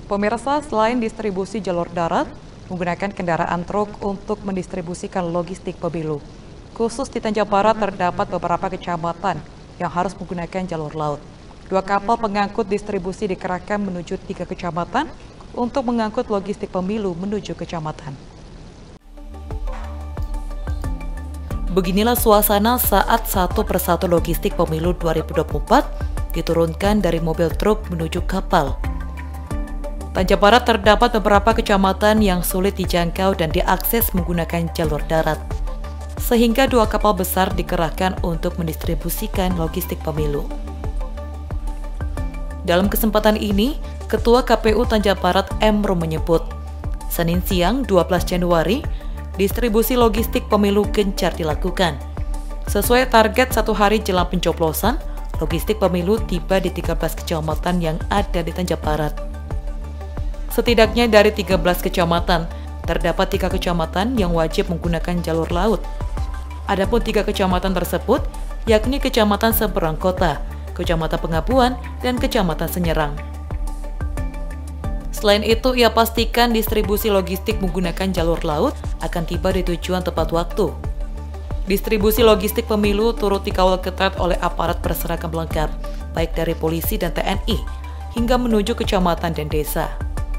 Pemirsa, selain distribusi jalur darat, menggunakan kendaraan truk untuk mendistribusikan logistik pemilu. Khusus di Tanjung Barat terdapat beberapa kecamatan yang harus menggunakan jalur laut. 2 kapal pengangkut distribusi dikerahkan menuju 3 kecamatan untuk mengangkut logistik pemilu menuju kecamatan. Beginilah suasana saat satu persatu logistik pemilu 2024 diturunkan dari mobil truk menuju kapal. Tanjung Barat terdapat beberapa kecamatan yang sulit dijangkau dan diakses menggunakan jalur darat, sehingga 2 kapal besar dikerahkan untuk mendistribusikan logistik pemilu. Dalam kesempatan ini, Ketua KPU Tanjung Barat M. Rum menyebut, Senin siang 12 Januari, distribusi logistik pemilu gencar dilakukan. Sesuai target 1 hari jelang pencoblosan, logistik pemilu tiba di 13 kecamatan yang ada di Tanjung Barat. Setidaknya dari 13 kecamatan, terdapat 3 kecamatan yang wajib menggunakan jalur laut. Adapun 3 kecamatan tersebut, yakni Kecamatan Seberang Kota, Kecamatan Pengabuan, dan Kecamatan Senyerang. Selain itu, ia pastikan distribusi logistik menggunakan jalur laut akan tiba di tujuan tepat waktu. Distribusi logistik pemilu turut dikawal ketat oleh aparat berseragam lengkap, baik dari polisi dan TNI, hingga menuju kecamatan dan desa.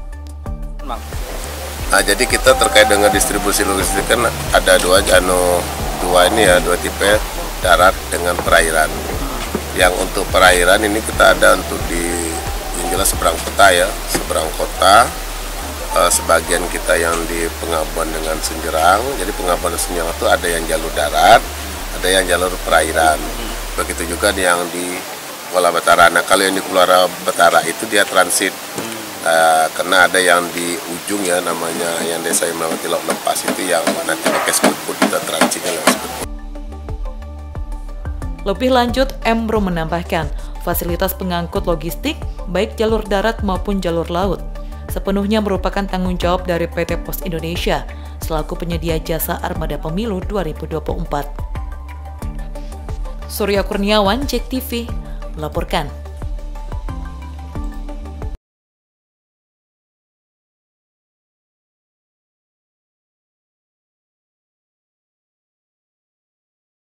Nah, jadi kita terkait dengan distribusi logistik kan ada dua tipe, darat dengan perairan. Yang untuk perairan ini kita ada untuk yang jelas seberang kota ya, seberang kota. Sebagian kita yang di Pengabuan dengan Senyerang. Jadi Pengabuan dan Senyerang itu ada yang jalur darat, ada yang jalur perairan. Begitu juga yang di Kuala Betara. Nah, kalau yang di Kuala Betara itu dia transit. Karena ada yang di ujung ya, namanya yang desa yang melewati Laut Lepas itu yang nanti pakai speedboat, kita transitnya lewat speedboat. Lebih lanjut, M. Rum menambahkan, fasilitas pengangkut logistik, baik jalur darat maupun jalur laut, sepenuhnya merupakan tanggung jawab dari PT Pos Indonesia selaku penyedia jasa armada pemilu 2024. Surya Kurniawan, JEK TV, melaporkan.